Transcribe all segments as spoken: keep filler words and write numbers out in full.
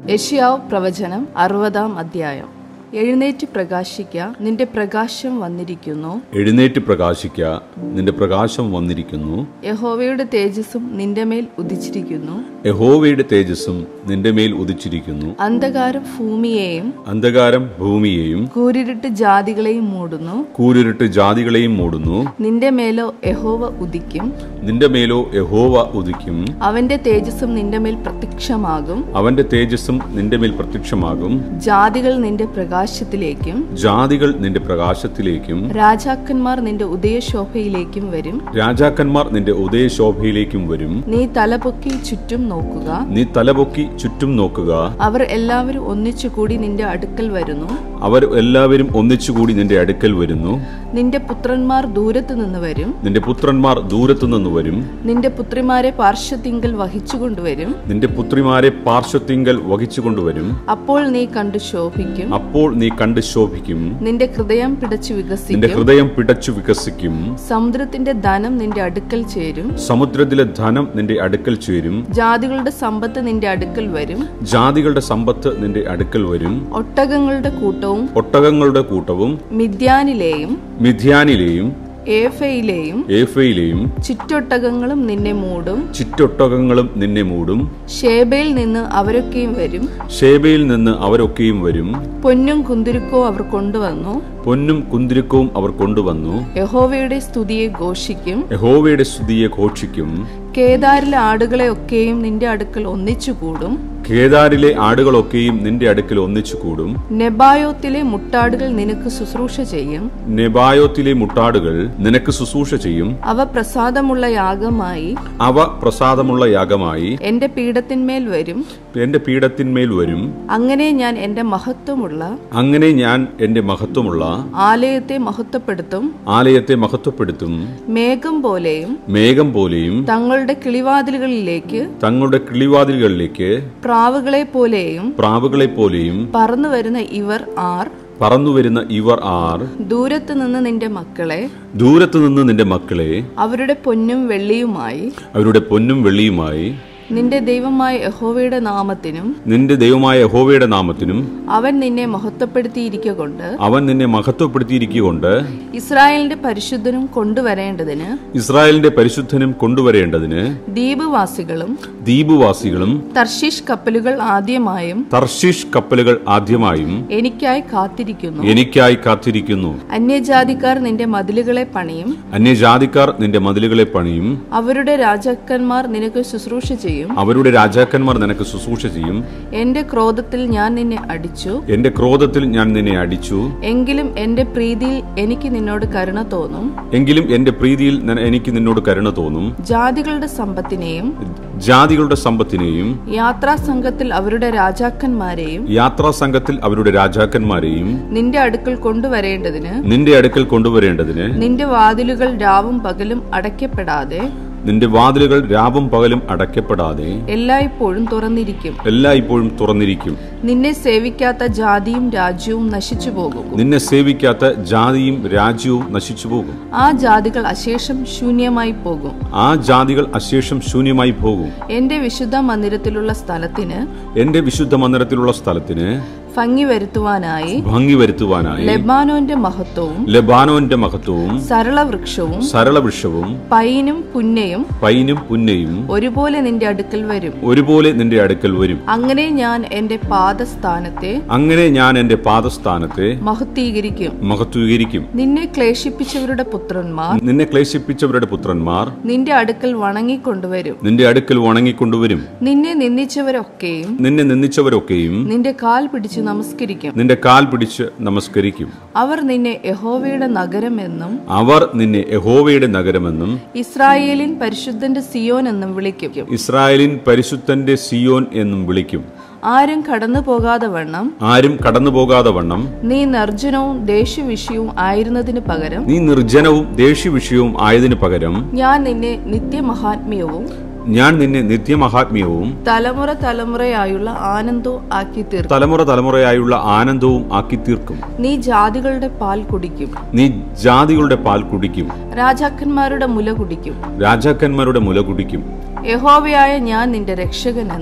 യെശയ്യാവ് പ്രവചനം അറുപതാം അധ്യായം. എഴുന്നേറ്റ് പ്രകാശിക്ക, നിന്റെ പ്രകാശം വന്നിരിക്കുന്നു. എഴുന്നേറ്റ് പ്രകാശിക്ക, നിന്റെ പ്രകാശം വന്നിരിക്കുന്നു. യഹോവയുടെ തേജസ്സും നിന്റെ മേൽ ഉദിച്ചിരിക്കുന്നു. യഹോവയുടെ തേജസ്സും നിന്റെ മേൽ ഉദിച്ചിരിക്കുന്നു. അന്ധകാരം ഭൂമിയെയും അന്ധകാരം ഭൂമിയെയും കൂരിരുട്ട് ജാതികളെയും മൂടുന്നു. കൂരിരുട്ട് ജാതികളെയും മൂടുന്നു. നിന്റെ മേലോ യഹോവ ഉദിക്കും. നിന്റെ മേലോ യഹോവ ഉദിക്കും. അവന്റെ തേജസ്സും നിന്റെ മേൽ പ്രത്യക്ഷമാകും. അവന്റെ തേജസ്സും നിന്റെ മേൽ പ്രത്യക്ഷമാകും. ജാതികൾ നിന്റെ പ്രകാശത്തിലേക്കും ജാതികൾ നിന്റെ പ്രകാശത്തിലേക്കും രാജാക്കന്മാർ നിന്റെ ഉദയശോഭയിലേക്കും വരും. രാജാക്കന്മാർ നിന്റെ ഉദയശോഭയിലേക്കും വരും. നീ തലപൊക്കി ചുറ്റും നോക്കുക. നീ തലപൊക്കി ചുറ്റും നോക്കുക. അവർ എല്ലാവരും ഒന്നിച്ചുകൂടി നിന്റെ അടുക്കൽ വരുന്നു. അവർ എല്ലാവരും ഒന്നിച്ചുകൂടി നിന്റെ അടുക്കൽ വരുന്നു. നിന്റെ പുത്രന്മാർ ദൂരത്തു നിന്ന് വരും. നിന്റെ പുത്രന്മാർ ദൂരത്തു നിന്ന് വരും. നിന്റെ പുത്രിമാരെ പാർശ്വത്തിങ്കൽ വഹിച്ചുകൊണ്ടുവരും. നിന്റെ പുത്രിമാരെ പാർശ്വത്തിങ്കൽ വഹിച്ചുകൊണ്ടുവരും. അപ്പോൾ നീ കണ്ടു ശോഭിക്കും. അപ്പോൾ നീ കണ്ട് ശോഭിക്കും. നിന്റെ ഹൃദയം പിടച്ചു നിന്റെ വികസിക്കും. ഹൃദയം പിടച്ചു വികസിക്കും. സമുദ്രത്തിന്റെ ധനം നിന്റെ അടുക്കൽ ചേരും. സമുദ്രത്തിലെ ധനം നിന്റെ അടുക്കൽ ചേരും. ജാതികളുടെ സമ്പത്ത് നിന്റെ അടുക്കൽ വരും. ജാതികളുടെ സമ്പത്ത് നിന്റെ അടുക്കൽ വരും. ഒട്ടകങ്ങളുടെ കൂട്ടവും ഒട്ടകങ്ങളുടെ കൂട്ടവും മിദ്യാനിലെയും മിഥ്യാനിലെയും ഏഫയിലെയും ഏഫയിലെയും ചുറ്റൊട്ടകങ്ങളും നിന്നെ മൂടും. ചുറ്റൊട്ടകങ്ങളും നിന്നെ മൂടും. ഷേബയിൽ നിന്ന് അവരൊക്കെയും വരും. ഷേബയിൽ നിന്ന് അവരൊക്കെയും വരും. പൊന്നും കുന്തിരുക്കോ അവർ കൊണ്ടുവന്നു. പൊന്നും കുന്തിരുക്കവും അവർ കൊണ്ടുവന്നു. യഹോവയുടെ സ്തുതിയെ ഘോഷിക്കും. യഹോവയുടെ സ്തുതിയെ ഘോഷിക്കും. കേദാരിലെ ആടുകളെ ഒക്കെയും നിന്റെ അടുക്കൽ ഒന്നിച്ചുകൂടും. കേദാരിലെ ആടുകളൊക്കെയും നിന്റെ അടുക്കൽ ഒന്നിച്ചുകൂടും. നെബായോത്തിലെ മുട്ടാടുകൾ നിനക്ക് ശുശ്രൂഷ ചെയ്യും. നെബായോത്തിലെ മുട്ടാടുകൾ നിനക്ക് ശുശ്രൂഷ ചെയ്യും. അവ പ്രസാദമുള്ള യാഗമായി അവ പ്രസാദമുള്ള യാഗമായി എന്റെ പീഠത്തിന്മേൽ വരും. എന്റെ പീഠത്തിന്മേൽ വരും. അങ്ങനെ ഞാൻ എന്റെ മഹത്വമുള്ള അങ്ങനെ ഞാൻ എന്റെ മഹത്വമുള്ള ആലയത്തെ മഹത്വപ്പെടുത്തും. ആലയത്തെ മഹത്വപ്പെടുത്തും. മേഘം പോലെയും മേഘം പോലെയും തങ്ങളുടെ കിളിവാതിലുകളിലേക്ക് തങ്ങളുടെ കിളിവാതിലുകളിലേക്ക് പ്രാവുകളെ പോലെയും പ്രാവുകളെ പോലെയും പറന്നു വരുന്ന ഇവർ ആർ പറന്നുവരുന്ന ഇവർ ആർ ദൂരത്തു നിന്ന് നിന്റെ മക്കളെ ദൂരത്തു നിന്ന് നിന്റെ മക്കളെ അവരുടെ പൊന്നും വെള്ളിയുമായി അവരുടെ പൊന്നും വെള്ളിയുമായി നിന്റെ ദൈവമായ യഹോവയുടെ നാമത്തിനും നിന്റെ ദൈവമായ യഹോവയുടെ നാമത്തിനും അവൻ നിന്നെ മഹത്വപ്പെടുത്തിയിരിക്കൊണ്ട് അവൻ നിന്നെ മഹത്വപ്പെടുത്തിയിരിക്കൊണ്ട് ഇസ്രായേലിന്റെ പരിശുദ്ധനും കൊണ്ടുവരേണ്ടതിന് ഇസ്രായേലിന്റെ പരിശുദ്ധനും കൊണ്ടുവരേണ്ടതിന് ദ്വീപുവാസികളും ദ്വീപുവാസികളും തർശീഷ് കപ്പലുകൾ ആദ്യമായും തർശീഷ് കപ്പലുകൾ ആദ്യമായും എനിക്കായി കാത്തിരിക്കുന്നു. എനിക്കായി കാത്തിരിക്കുന്നു. അന്യജാതിക്കാർ നിന്റെ മതിലുകളെ പണിയും. അന്യജാതിക്കാർ നിന്റെ മതിലുകളെ പണിയും. അവരുടെ രാജാക്കന്മാർ നിനക്ക് ശുശ്രൂഷ ചെയ്യും. അവരുടെ രാജാക്കന്മാർ നിനക്ക് ശുശ്രൂഷ ചെയ്യും. എന്റെ ക്രോധത്തിൽ ഞാൻ നിന്നെ അടിച്ചു. എന്റെ ക്രോധത്തിൽ ഞാൻ നിന്നെ അടിച്ചു. എങ്കിലും എന്റെ പ്രീതിയിൽ എനിക്ക് നിന്നോട് കരുണ തോന്നും. എങ്കിലും എന്റെ പ്രീതിയിൽ എനിക്ക് നിന്നോട് കരുണ തോന്നും. ജാതികളുടെ സമ്പത്തിനെയും ജാതികളുടെ സമ്പത്തിനെയും യാത്രാ സംഘത്തിൽ അവരുടെ രാജാക്കന്മാരെയും യാത്രാ സംഘത്തിൽ അവരുടെ രാജാക്കന്മാരെയും നിന്റെ അടുക്കൽ കൊണ്ടുവരേണ്ടതിന് നിന്റെ അടുക്കൽ കൊണ്ടുവരേണ്ടതിന് നിന്റെ വാതിലുകൾ രാവും പകലും അടയ്ക്കപ്പെടാതെ നിന്റെ വാതിലുകൾ രാവും പകലും അടയ്ക്കപ്പെടാതെ എല്ലായ്പ്പോഴും തുറന്നിരിക്കും. എല്ലായ്പ്പോഴും തുറന്നിരിക്കും. നിന്നെ സേവിക്കാത്ത ജാതിയും രാജ്യവും നശിച്ചു പോകും. നിന്നെ സേവിക്കാത്ത ജാതിയും രാജ്യവും നശിച്ചു പോകും. ആ ജാതികൾ അശേഷം ശൂന്യമായി പോകും. ആ ജാതികൾ അശേഷം ശൂന്യമായി പോകും. എന്റെ വിശുദ്ധ മന്ദിരത്തിലുള്ള സ്ഥലത്തിന് എന്റെ വിശുദ്ധ മന്ദിരത്തിലുള്ള സ്ഥലത്തിന് ഭംഗി വരുത്തുവാനായി ഭംഗി വരുത്തുവാനായി ലെബാനോന്റെ മഹത്വവും ലെബാനോന്റെ മഹത്വവും സരളവൃക്ഷവും സരളവൃക്ഷവും പൈനും പുന്നയും പൈനും പുന്നയും ഒരുപോലെ നിന്റെ അടുക്കൽ വരും. ഒരുപോലെ നിന്റെ അടുക്കൽ വരും. അങ്ങനെ ഞാൻ എന്റെ പാദസ്ഥാനത്തെ അങ്ങനെ ഞാൻ എന്റെ പാദസ്ഥാനത്തെ മഹത്വീകരിക്കും മഹത്വീകരിക്കും. നിന്നെ ക്ലേശിപ്പിച്ചവരുടെ പുത്രന്മാർ നിന്നെ ക്ലേശിപ്പിച്ചവരുടെ പുത്രന്മാർ നിന്റെ അടുക്കൽ വണങ്ങിക്കൊണ്ടുവരും. നിന്റെ അടുക്കൽ വണങ്ങിക്കൊണ്ടുവരും. നിന്നെ നിന്ദിച്ചവരൊക്കെയും നിന്നെ നിന്ദിച്ചവരൊക്കെയും നിന്റെ കാൽ പിടിച്ച് നമസ്കരിക്കും. നിന്റെ കാൽ പിടിച്ച് നമസ്കരിക്കും. അവർ നിന്നെ യഹോവയുടെ നഗരമെന്നും അവർ നിന്നെ യഹോവയുടെ നഗരമെന്നും ഇസ്രായേലിൻ പരിശുദ്ധന്റെ സിയോൻ എന്നും വിളിക്കും. ഇസ്രായേലിൻ പരിശുദ്ധന്റെ സിയോൻ എന്നും വിളിക്കും. ആരും കടന്നു പോകാതെ വണ്ണം ആരും കടന്നു പോകാതെ വണ്ണം നീ നിർജ്ജനവും ദേഷ്യവിഷയവും ആയിരുന്നതിന് പകരം നീ നിർജ്ജനവും ദേഷ്യവിഷയവും ആയതിനു പകരം ഞാൻ നിന്നെ നിത്യമഹാത്മ്യവും ഞാൻ നിന്നെ നിത്യമഹാത്മ്യവും തലമുറ തലമുറയായുള്ള ആനന്ദവും ആക്കി തീർക്കും. തലമുറ തലമുറയായുള്ള ആനന്ദവും ആക്കി തീർക്കും. നീ ജാതികളുടെ പാൽ കുടിക്കും. നീ ജാതികളുടെ പാൽ കുടിക്കും. രാജാക്കന്മാരുടെ മുല കുടിക്കും. രാജാക്കന്മാരുടെ മുല കുടിക്കും. യഹോവയായ ഞാൻ നിന്റെ രക്ഷകനെന്നും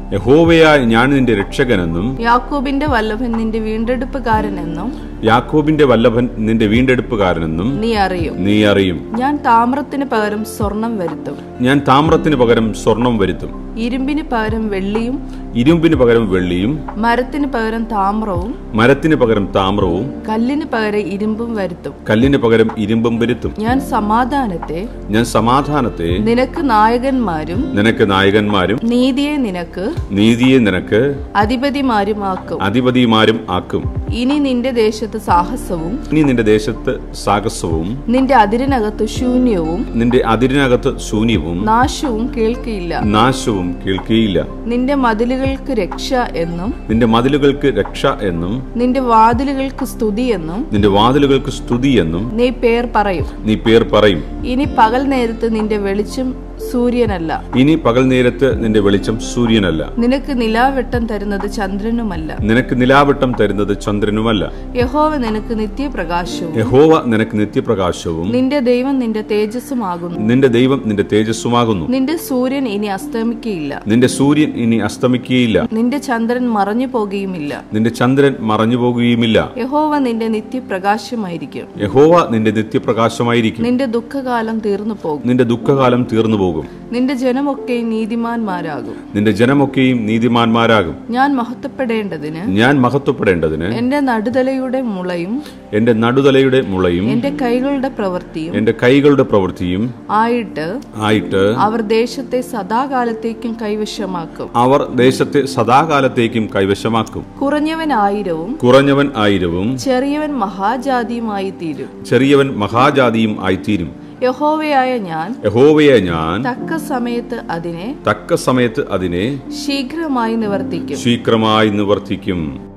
യഹോവയായ ഞാൻ നിന്റെ രക്ഷകനെന്നും യാക്കോബിന്റെ വല്ലഭൻ നിന്റെ വീണ്ടെടുപ്പുകാരനെന്നും യാക്കോബിന്റെ വല്ലഭൻ നിന്റെ വീണ്ടെടുപ്പുകാരനെന്നും നീ അറിയും നീ അറിയും. ഞാൻ താമ്രത്തിന് പകരം സ്വർണം വരുത്തും, ഞാൻ താമ്രത്തിന് പകരം സ്വർണം വരുത്തും, ഇരുമ്പിന് പകരം വെള്ളിയും ഇരുമ്പിന് പകരം വെള്ളിയും മരത്തിന് പകരം താമ്രവും മരത്തിന് പകരം താമ്രവും കല്ലിന് പകരം ഇരുമ്പും വരുത്തും. കല്ലിന് പകരം ഇരുമ്പും വരുത്തും. ഞാൻ സമാധാനത്തെ ഞാൻ സമാധാനത്തെ നിനക്ക് നായകന്മാരും നിനക്ക് നായകന്മാരും നീതിയെ നിനക്ക് നീതിയെ നിനക്ക് അധിപതിമാരുമാക്കും. അധിപതിമാരും ആക്കും. ഇനി നിന്റെ ദേശത്ത് സാഹസവും ഇനി നിന്റെ ദേശത്ത് സാഹസവും നിന്റെ അതിരിനകത്ത് ശൂന്യവും നിന്റെ അതിരിനകത്ത് ശൂന്യവും നാശവും കേൾക്കില്ല. നാശവും കേൾക്കുകയില്ല. നിന്റെ മതിലുകൾക്ക് രക്ഷ എന്നും നിന്റെ മതിലുകൾക്ക് രക്ഷ എന്നും നിന്റെ വാതിലുകൾക്ക് സ്തുതി എന്നും നിന്റെ വാതിലുകൾക്ക് സ്തുതി എന്നും നീ പേർ പറയും. നീ പേർ പറയും. ഇനി പകൽ നേരത്ത് നിന്റെ വെളിച്ചം സൂര്യനല്ല, ഇനി പകൽ നേരത്ത് നിന്റെ വെളിച്ചം സൂര്യനല്ല, നിനക്ക് നിലാവെട്ടം തരുന്നത് ചന്ദ്രനുമല്ല, നിനക്ക് നിലാവട്ടം തരുന്നത് ചന്ദ്രനുമല്ല. യഹോവ നിനക്ക് നിത്യപ്രകാശവും യഹോവ നിനക്ക് നിത്യപ്രകാശവും നിന്റെ ദൈവം നിന്റെ തേജസ്സുമാകുന്നു. നിന്റെ ദൈവം നിന്റെ തേജസ്സുമാകുന്നു. നിന്റെ സൂര്യൻ ഇനി അസ്തമിക്കയില്ല, നിന്റെ സൂര്യൻ ഇനി അസ്തമിക്കുകയില്ല, നിന്റെ ചന്ദ്രൻ മറഞ്ഞു പോകുകയുമില്ല. നിന്റെ ചന്ദ്രൻ മറഞ്ഞു പോകുകയുമില്ല. യഹോവ നിന്റെ നിത്യപ്രകാശമായിരിക്കും, യഹോവ നിന്റെ നിത്യപ്രകാശമായിരിക്കും. നിന്റെ ദുഃഖകാലം തീർന്നു പോകും, നിന്റെ ദുഃഖകാലം തീർന്നു പോകും. നിന്റെ ജനമൊക്കെ നീതിമാന്മാരാകും. നിന്റെ ജനമൊക്കെയും നീതിമാന്മാരാകും. ഞാൻ മഹത്വപ്പെടേണ്ടതിന് ഞാൻ മഹത്വപ്പെടേണ്ടതിന് എന്റെ നടുതലയുടെ മുളയും എന്റെ നടുതലയുടെ മുളയും എന്റെ കൈകളുടെ പ്രവൃത്തിയും എന്റെ കൈകളുടെ പ്രവൃത്തിയും ആയിട്ട് ആയിട്ട് അവർ ദേശത്തെ സദാകാലത്തേക്കും കൈവശമാക്കും. അവർ ദേശത്തെ സദാകാലത്തേക്കും കൈവശമാക്കും. കുറഞ്ഞവൻ ആയിരവും കുറഞ്ഞവൻ ആയിരവും ചെറിയവൻ മഹാജാതിയുമായി തീരും. ചെറിയവൻ മഹാജാതിയും ആയിത്തീരും. യഹോവയായ ഞാൻ യഹോവയെ ഞാൻ തക്ക സമയത്ത് അതിനെ തക്ക സമയത്ത് അതിനെ ശീഘ്രമായി നിവർത്തിക്കും. ശീഘ്രമായി നിവർത്തിക്കും.